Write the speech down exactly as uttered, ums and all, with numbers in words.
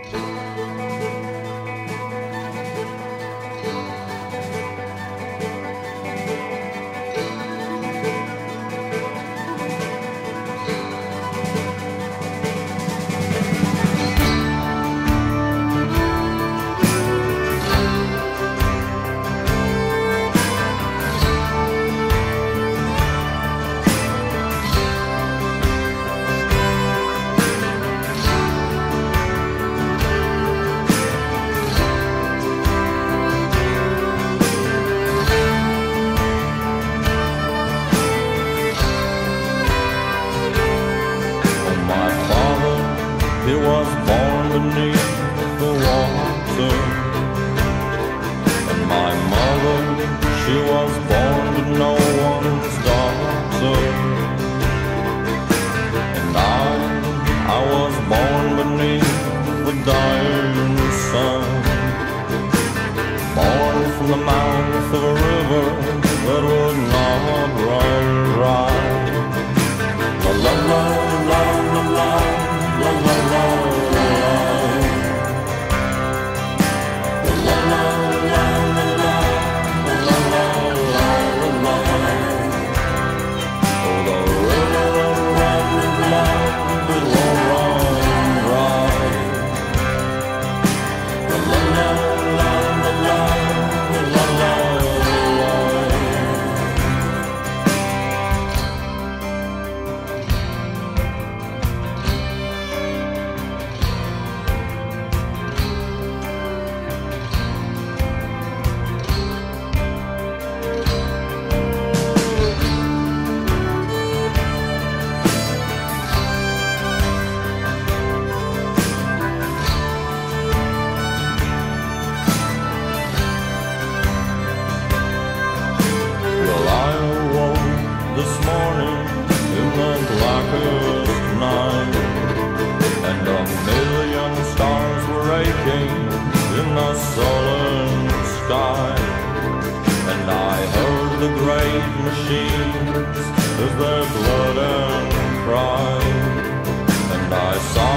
He was born beneath the water, and my mother, she was born to no one's daughter. And I, I was born beneath the dying sun, born from the mouth of a river that would not run dry. La la la la la la. La la la la la la la la la la la. Oh, the river will run long, it won't run dry. La la la la la la la la. This morning in the blackest night, and a million stars were aching in the sullen sky, and I heard the great machines as their blood and cry, and I saw